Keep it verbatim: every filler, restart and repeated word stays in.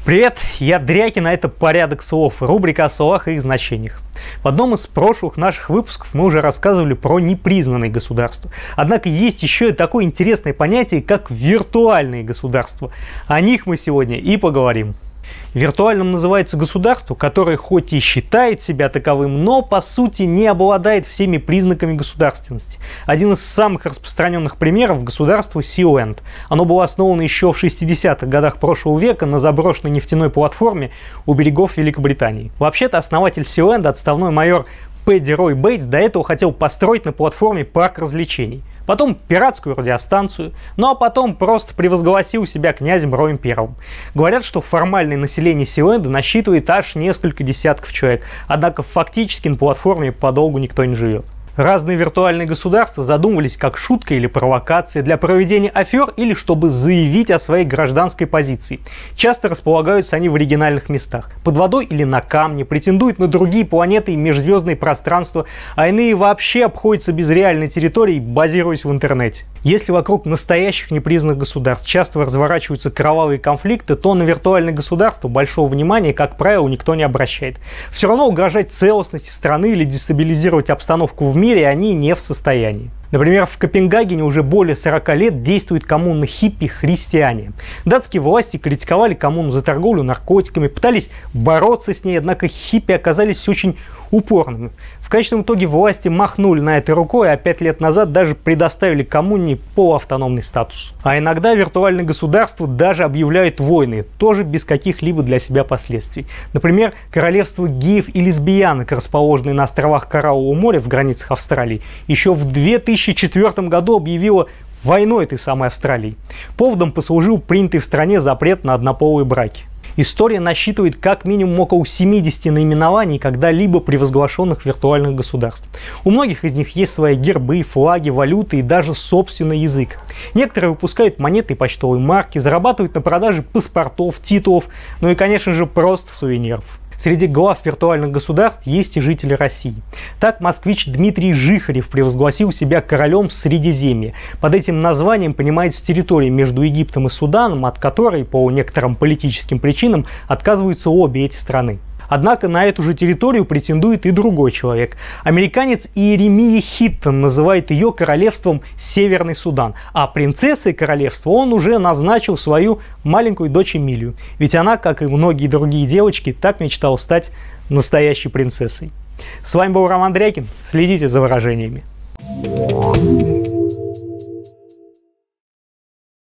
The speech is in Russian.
Привет, я Дрякин, а это «Порядок слов», рубрика о словах и их значениях. В одном из прошлых наших выпусков мы уже рассказывали про непризнанные государства. Однако есть еще и такое интересное понятие, как виртуальные государства. О них мы сегодня и поговорим. Виртуальным называется государство, которое хоть и считает себя таковым, но по сути не обладает всеми признаками государственности. Один из самых распространенных примеров – государство Sealand. Оно было основано еще в шестидесятых годах прошлого века на заброшенной нефтяной платформе у берегов Великобритании. Вообще-то основатель Sealand, отставной майор Пэдди Рой Бейтс, до этого хотел построить на платформе парк развлечений. Потом пиратскую радиостанцию, ну а потом просто превозгласил себя князем Роем Первым. Говорят, что формальное население Sealand насчитывает аж несколько десятков человек, однако фактически на платформе подолгу никто не живет. Разные виртуальные государства задумывались как шутка или провокация для проведения афер или чтобы заявить о своей гражданской позиции. Часто располагаются они в оригинальных местах, под водой или на камне, претендуют на другие планеты и межзвездные пространства, а иные вообще обходятся без реальной территории, базируясь в интернете. Если вокруг настоящих непризнанных государств часто разворачиваются кровавые конфликты, то на виртуальные государства большого внимания, как правило, никто не обращает. Все равно угрожать целостности страны или дестабилизировать обстановку в мире они не в состоянии. Например, в Копенгагене уже более сорока лет действует коммуна хиппи-христиане. Датские власти критиковали коммуну за торговлю наркотиками, пытались бороться с ней, однако хиппи оказались очень упорными. В конечном итоге власти махнули на это рукой, а пять лет назад даже предоставили коммуне полуавтономный статус. А иногда виртуальные государства даже объявляют войны, тоже без каких-либо для себя последствий. Например, королевство геев и лесбиянок, расположенное на островах Кораллового моря в границах Австралии, еще в две тысячи четвёртом году объявило войну этой самой Австралии. Поводом послужил принятый в стране запрет на однополые браки. История насчитывает как минимум около семидесяти наименований когда-либо превозглашенных виртуальных государств. У многих из них есть свои гербы, флаги, валюты и даже собственный язык. Некоторые выпускают монеты и почтовые марки, зарабатывают на продаже паспортов, титулов, ну и, конечно же, просто сувениров. Среди глав виртуальных государств есть и жители России. Так москвич Дмитрий Жихарев превозгласил себя королем Средиземья. Под этим названием понимается территория между Египтом и Суданом, от которой по некоторым политическим причинам отказываются обе эти страны. Однако на эту же территорию претендует и другой человек. Американец Иеремия Хиттон называет ее королевством Северный Судан, а принцессой королевства он уже назначил свою маленькую дочь Эмилию. Ведь она, как и многие другие девочки, так мечтала стать настоящей принцессой. С вами был Роман Дрякин. Следите за выражениями.